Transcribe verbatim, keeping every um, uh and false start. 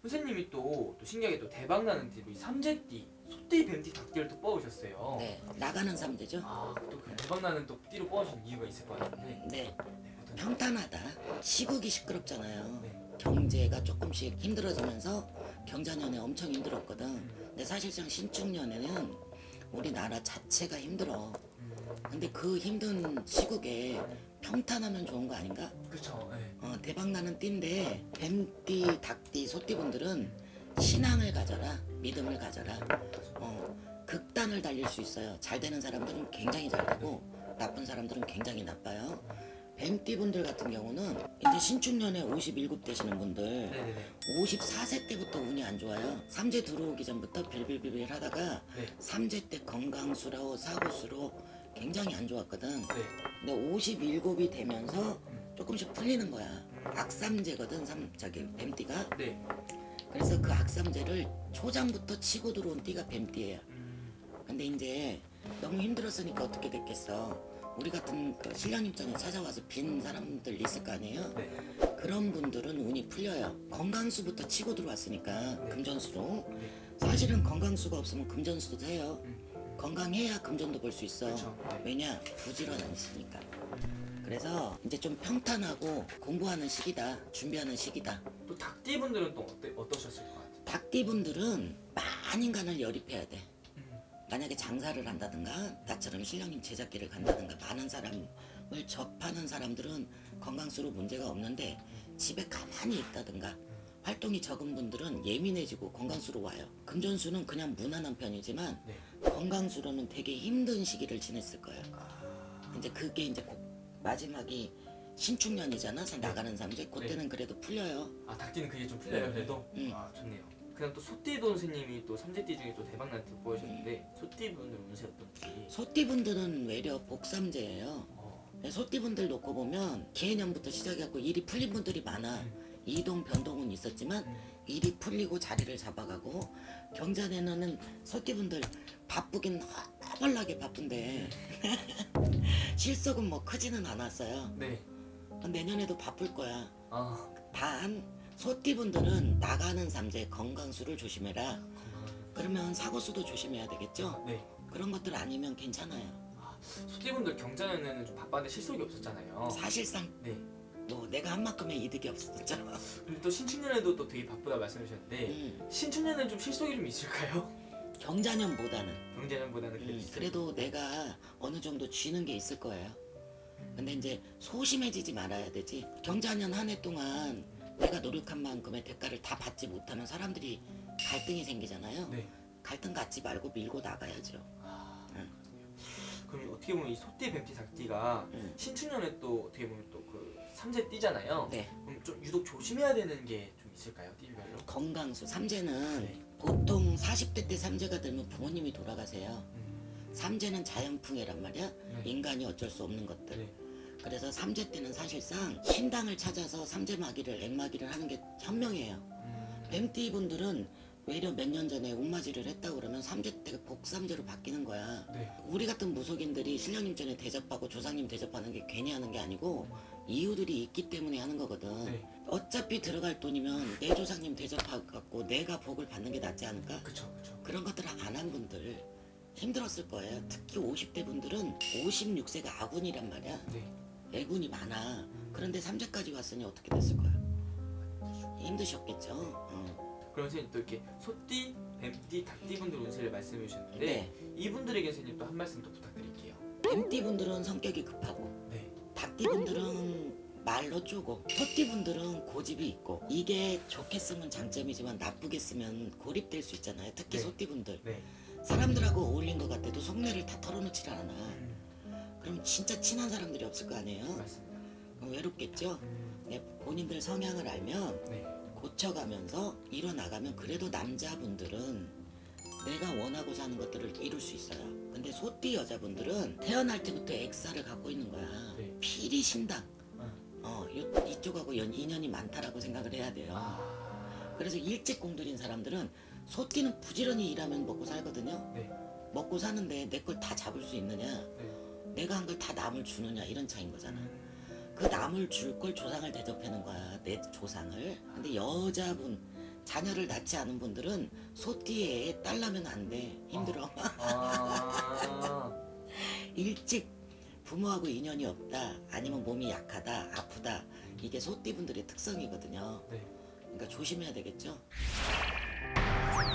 선생님이 또, 또 신기하게 또 대박나는 띠로 이 삼재띠, 소띠, 뱀띠, 닭띠를 또 뽑으셨어요. 네, 나가는 삼재죠. 아, 또 그 대박나는 또 띠로 뽑으신 이유가 있을 것 같은데. 네, 네, 어떤 평탄하다. 시국이 시끄럽잖아요. 네. 경제가 조금씩 힘들어지면서 경자년에 엄청 힘들었거든. 근데 사실상 신축년에는 우리나라 자체가 힘들어. 근데 그 힘든 시국에 평탄하면 좋은 거 아닌가? 그쵸. 네. 어, 대박나는 띠인데 뱀띠, 닭띠, 소띠분들은 신앙을 가져라, 믿음을 가져라. 어, 극단을 달릴 수 있어요. 잘 되는 사람들은 굉장히 잘 되고 나쁜 사람들은 굉장히 나빠요. 뱀띠분들 같은 경우는 이제 신축년에 오십칠 되시는 분들 네네네. 오십사 세 때부터 운이 안 좋아요. 삼재 들어오기 전부터 빌빌빌빌 하다가 네. 삼재 때 건강수로 사고수로 굉장히 안 좋았거든. 네. 근데 오십칠이 되면서 조금씩 풀리는 거야. 악삼재거든, 삼, 저기 뱀띠가. 네. 그래서 그 악삼재를 초장부터 치고 들어온 띠가 뱀띠예요. 음, 근데 이제 너무 힘들었으니까 어떻게 됐겠어. 우리 같은 그 신랑 입장에 찾아와서 빈 사람들 있을 거 아니에요. 네. 그런 분들은 운이 풀려요. 건강수부터 치고 들어왔으니까 네. 금전수로. 네. 사실은 건강수가 없으면 금전수도 해요. 음, 건강해야 금전도 벌 수 있어. 그쵸. 네. 왜냐? 부지런하시니까. 음, 그래서 이제 좀 평탄하고 공부하는 시기다. 준비하는 시기다. 또 닭띠 분들은 또 어때, 어떠셨을 것 같아요? 닭띠분들은 많은 인간을 열입해야 돼. 음, 만약에 장사를 한다든가 나처럼 신령님 제작기를 간다든가 많은 사람을 접하는 사람들은 건강수로 문제가 없는데 집에 가만히 있다든가 활동이 적은 분들은 예민해지고 건강수로 와요. 금전수는 그냥 무난한 편이지만 네. 건강수로는 되게 힘든 시기를 지냈을 거예요. 아, 이제 그게 이제 곧 마지막이 신축년이잖아. 나가는 삼재. 그때는 그래도 풀려요. 아 닭띠는 그게 좀 풀려요, 네. 그래도? 음. 아, 좋네요. 그냥 또 소띠도 선생님이 또 삼재띠 중에 또 대박난 띠 보여주셨는데 소띠 분들 운세 어떤지. 소띠분들은 외려 복삼재예요. 어, 소띠분들 놓고 보면 개년부터 시작해갖고 일이 풀린 분들이 많아. 음. 이동 변동은 있었지만 음. 일이 풀리고 자리를 잡아가고 경자년에는 소띠분들 바쁘긴 허벌나게 바쁜데 실속은 뭐 크지는 않았어요. 네. 내년에도 바쁠 거야. 아, 단 소띠분들은 나가는 삼재 건강수를 조심해라. 건강한. 그러면 사고수도 조심해야 되겠죠? 네. 그런 것들 아니면 괜찮아요. 아, 소띠 분들 경자년에는 좀 바빴는데 실속이 없었잖아요. 사실상 네. 뭐 내가 한 만큼의 이득이 없었죠. 그리고 또 신축년에도 또 되게 바쁘다 말씀하셨는데 음, 신축년에는 좀 실속이 좀 있을까요? 경자년보다는 경자년보다는 그래도 음, 있어요. 그래도 내가 어느 정도 쥐는 게 있을 거예요. 근데 이제 소심해지지 말아야 되지. 경자년 한 해 동안 내가 노력한 만큼의 대가를 다 받지 못하면 사람들이 갈등이 생기잖아요. 네. 갈등 갖지 말고 밀고 나가야죠. 아, 응. 그럼 어떻게 보면 이 소띠, 뱀띠, 닭띠가 응. 신축년에 또 어떻게 보면 또 그 삼재띠잖아요. 네. 그럼 좀 유독 조심해야 되는 게 좀 있을까요, 띠별로? 건강수 삼재는 네. 보통 사십 대 때 삼재가 되면 부모님이 돌아가세요. 음, 삼재는 자연풍해란 말이야. 네. 인간이 어쩔 수 없는 것들. 네. 그래서 삼재 때는 사실상 신당을 찾아서 삼재마기를 액마기를 하는 게 현명해요. 음, 뱀띠 분들은 외려 몇 년 전에 옷맞이를 했다고 그러면 삼재 때가 복삼재로 바뀌는 거야. 네. 우리 같은 무속인들이 신령님 전에 대접하고 조상님 대접하는 게 괜히 하는 게 아니고 이유들이 있기 때문에 하는 거거든. 네. 어차피 들어갈 돈이면 내 조상님 대접하고 내가 복을 받는 게 낫지 않을까? 그쵸, 그쵸. 그런 것들을 안 한 분들 힘들었을 거예요. 특히 오십 대 분들은 오십육 세가 아군이란 말이야. 네. 애군이 많아. 그런데 삼재까지 왔으니 어떻게 됐을 거야? 힘드셨겠죠. 어. 그럼 선생님 또 이렇게 소띠, 뱀띠, 닭띠 분들 운세를 말씀해 주셨는데 네. 이분들에게 선생님 또 한 말씀 더 부탁드릴게요. 뱀띠 분들은 성격이 급하고 네. 닭띠 분들은 말로 쪼고 소띠 분들은 고집이 있고 이게 좋게 쓰면 장점이지만 나쁘게 쓰면 고립될 수 있잖아요. 특히 네. 소띠 분들 네. 사람들하고 어울린 것 같아도 속내를 다 털어놓질 않아. 음, 그럼 진짜 친한 사람들이 없을 거 아니에요. 맞습니다. 그럼 외롭겠죠. 음, 네, 본인들 성향을 알면 네. 고쳐가면서 이뤄나가면 그래도 남자분들은 내가 원하고자 하는 것들을 이룰 수 있어요. 근데 소띠 여자분들은 태어날 때부터 액사를 갖고 있는 거야. 네. 필히 신당. 아. 어, 요, 이쪽하고 연, 인연이 많다라고 생각을 해야 돼요. 아. 그래서 일찍 공들인 사람들은 소띠는 부지런히 일하면 먹고 살거든요. 네. 먹고 사는데 내 걸 다 잡을 수 있느냐, 네. 내가 한 걸 다 남을 주느냐 이런 차이인 거잖아. 음, 그 남을 줄 걸 조상을 대접하는 거야. 내 조상을. 근데 여자분 자녀를 낳지 않은 분들은 소띠에 딸 나면 안 돼. 힘들어. 아. 일찍 부모하고 인연이 없다. 아니면 몸이 약하다. 아프다. 이게 소띠 분들의 특성이거든요. 네. 그러니까 조심해야 되겠죠.